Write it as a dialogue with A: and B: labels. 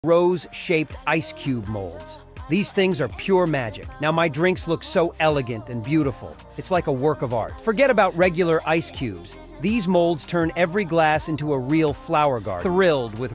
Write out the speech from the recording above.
A: Rose-shaped ice cube molds. These things are pure magic. Now my drinks look so elegant and beautiful. It's like a work of art. Forget about regular ice cubes. These molds turn every glass into a real flower garden. Thrilled with